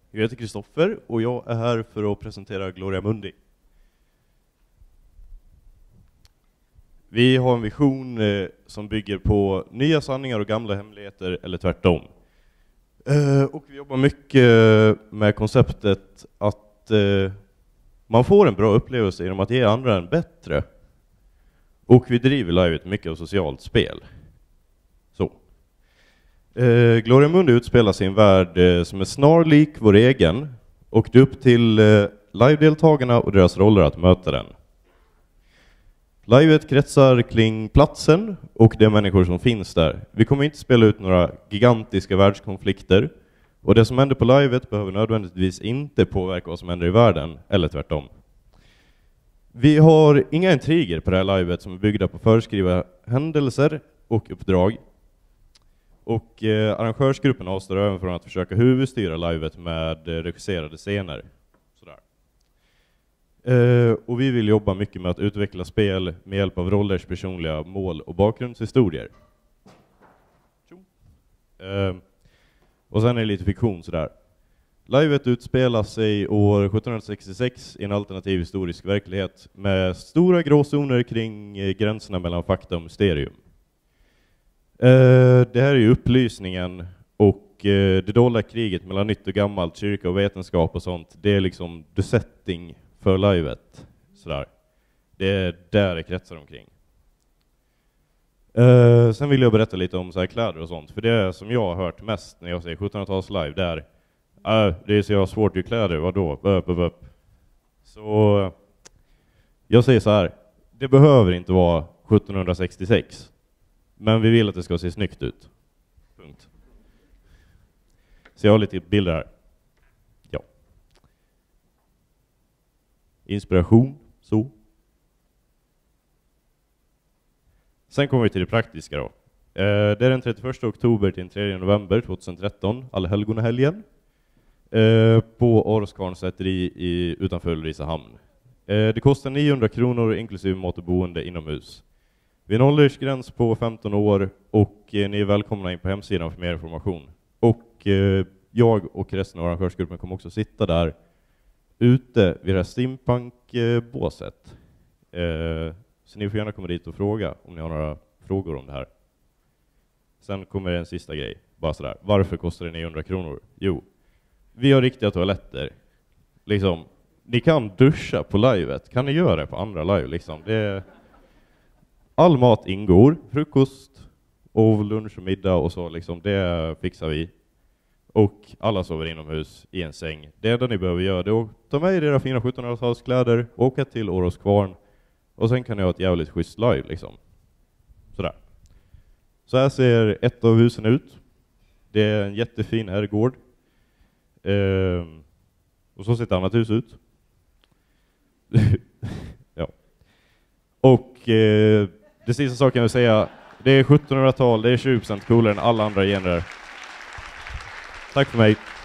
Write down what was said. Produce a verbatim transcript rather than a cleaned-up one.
Jag heter Kristoffer och jag är här för att presentera Gloria Mundi. Vi har en vision eh, som bygger på nya sanningar och gamla hemligheter, eller tvärtom. Eh, och vi jobbar mycket med konceptet att eh, man får en bra upplevelse genom att ge andra en bättre. Och vi driver livet mycket av socialt spel. Så. Eh, Gloria Mundi utspelar sin värld eh, som är snarlik vår egen. Och det är upp till eh, live-deltagarna och deras roller att möta den. Livet kretsar kring platsen och de människor som finns där. Vi kommer inte spela ut några gigantiska världskonflikter. Och det som händer på livet behöver nödvändigtvis inte påverka vad som händer i världen, eller tvärtom. Vi har inga intriger på det här livet som är byggda på föreskrivna händelser och uppdrag. Och eh, arrangörsgruppen avstår även från att försöka huvudstyra livet med eh, regisserade scener. Sådär. Eh, och vi vill jobba mycket med att utveckla spel med hjälp av rollers personliga mål och bakgrundshistorier. Eh, och sen är det lite fiktion sådär. Livet utspelar sig år sjuttonhundrasextiosex i en alternativ historisk verklighet med stora gråzoner kring eh, gränserna mellan fakta och mysterium. Eh, det här är ju upplysningen och eh, det dolda kriget mellan nytt och gammalt, kyrka och vetenskap och sånt. Det är liksom the setting för livet. Sådär. Det är där det kretsar omkring. Eh, sen vill jag berätta lite om så här kläder och sånt. För det är som jag har hört mest när jag säger sjuttonhundratals live. Där, äh, det är så jag har svårt i kläder, vadå? Upp, upp, upp. Så jag säger så här. Det behöver inte vara sjuttonhundrasextiosex. Men vi vill att det ska se snyggt ut. Punkt. Så jag har lite bilder här. Ja. Inspiration. Så. Sen kommer vi till det praktiska då. Eh, det är den trettioförsta oktober till den tredje november tjugohundratretton. Allhelgonahelgen. Eh, på Årskvarns säteri i utanför Ulricehamn. Eh, det kostar niohundra kronor inklusive mat och boende inomhus. Vi har en åldersgräns på femton år och eh, ni är välkomna in på hemsidan för mer information. Och eh, jag och resten av arrangörsgruppen kommer också sitta där ute vid det här steampunk-båset. Eh, så ni får gärna komma dit och fråga om ni har några frågor om det här. Sen kommer en sista grej, bara sådär. Varför kostar det niohundra kronor? Jo, vi har riktiga toaletter. Liksom, ni kan duscha på livet. Kan ni göra det på andra live? Liksom? Det är... All mat ingår, frukost och lunch och middag och så liksom, det fixar vi. Och alla sover inomhus i en säng. Det enda ni behöver göra är att ta med era fina sjuttonhundratalskläder, åka till Årskvarn och sen kan ni ha ett jävligt schysst live liksom. Sådär. Så här ser ett av husen ut. Det är en jättefin herrgård. Ehm, och så ser ett annat hus ut. Ja. Och eh, det sista saken jag vill säga, det är sjuttonhundratal, det är tjugo procent coolare än alla andra genrer. Tack för mig.